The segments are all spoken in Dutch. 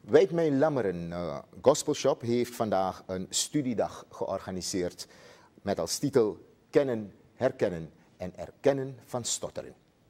Wijd Mijn Lammeren Gospelshop heeft vandaag een studiedag georganiseerd met als titel Kennen, Herkennen en Erkennen van Stotteren.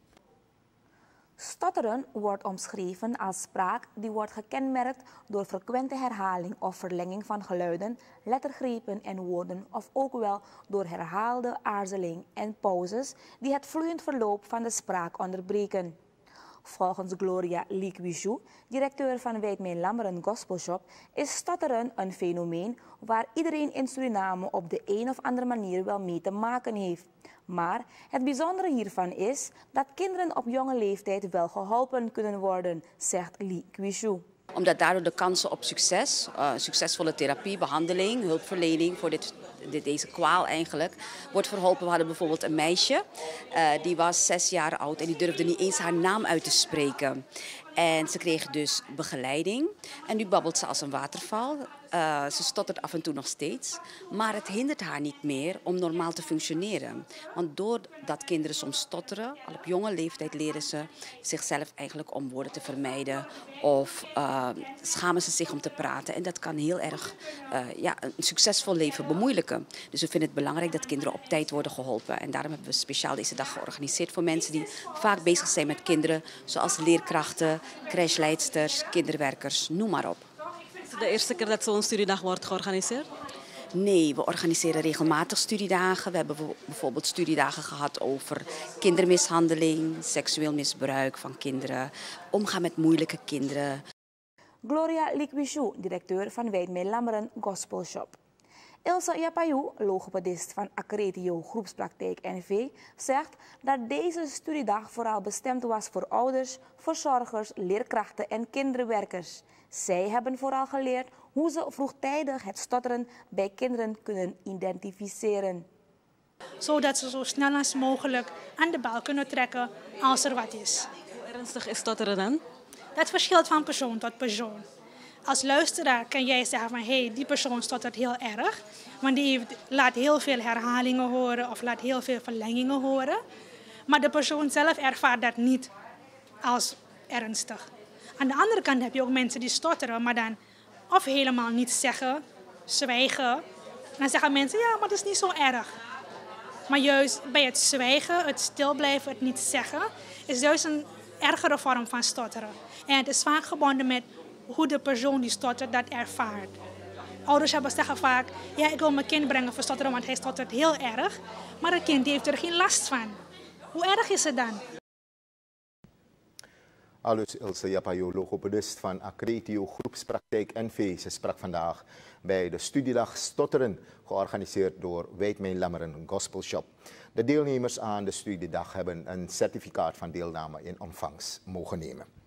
Stotteren wordt omschreven als spraak die wordt gekenmerkt door frequente herhaling of verlenging van geluiden, lettergrepen en woorden of ook wel door herhaalde aarzeling en pauzes die het vloeiend verloop van de spraak onderbreken. Volgens Gloria Liquijou, directeur van Wijd Mijn Lammeren Gospelshop, is stotteren een fenomeen waar iedereen in Suriname op de een of andere manier wel mee te maken heeft. Maar het bijzondere hiervan is dat kinderen op jonge leeftijd wel geholpen kunnen worden, zegt Liquijou. Omdat daardoor de kansen op succes, succesvolle therapie, behandeling, hulpverlening voor deze kwaal eigenlijk, wordt verholpen. We hadden bijvoorbeeld een meisje, die was 6 jaar oud en die durfde niet eens haar naam uit te spreken. En ze kreeg dus begeleiding en nu babbelt ze als een waterval. Ze stottert af en toe nog steeds, maar het hindert haar niet meer om normaal te functioneren. Want doordat kinderen soms stotteren, al op jonge leeftijd leren ze zichzelf eigenlijk om woorden te vermijden of schamen ze zich om te praten. En dat kan heel erg een succesvol leven bemoeilijken. Dus we vinden het belangrijk dat kinderen op tijd worden geholpen. En daarom hebben we speciaal deze dag georganiseerd voor mensen die vaak bezig zijn met kinderen, zoals leerkrachten, crashleidsters, kinderwerkers, noem maar op. Is het de eerste keer dat zo'n studiedag wordt georganiseerd? Nee, we organiseren regelmatig studiedagen. We hebben bijvoorbeeld studiedagen gehad over kindermishandeling, seksueel misbruik van kinderen, omgaan met moeilijke kinderen. Gloria Liquijou, directeur van Wijd Mijn Lammeren Gospelshop. Ilse Yapayou, logopedist van Accretio Groepspraktijk NV, zegt dat deze studiedag vooral bestemd was voor ouders, verzorgers, leerkrachten en kinderwerkers. Zij hebben vooral geleerd hoe ze vroegtijdig het stotteren bij kinderen kunnen identificeren. Zodat ze zo snel als mogelijk aan de bal kunnen trekken als er wat is. Hoe ernstig is stotteren dan? Dat verschilt van persoon tot persoon. Als luisteraar kan jij zeggen van die persoon stottert heel erg. Want die laat heel veel herhalingen horen of laat heel veel verlengingen horen. Maar de persoon zelf ervaart dat niet als ernstig. Aan de andere kant heb je ook mensen die stotteren, maar dan of helemaal niets zeggen, zwijgen. En dan zeggen mensen, ja, maar dat is niet zo erg. Maar juist bij het zwijgen, het stilblijven, het niet zeggen, is juist een ergere vorm van stotteren. En het is vaak gebonden met hoe de persoon die stottert dat ervaart. Ouders zeggen vaak, ja, ik wil mijn kind brengen voor stotteren, want hij stottert heel erg. Maar het kind heeft er geen last van. Hoe erg is het dan? Aldus Ilse Yapayou, logopedist van Accretio Groepspraktijk NV. Ze sprak vandaag bij de studiedag Stotteren, georganiseerd door Wijd Mijn Lammeren Gospelshop. De deelnemers aan de studiedag hebben een certificaat van deelname in ontvangst mogen nemen.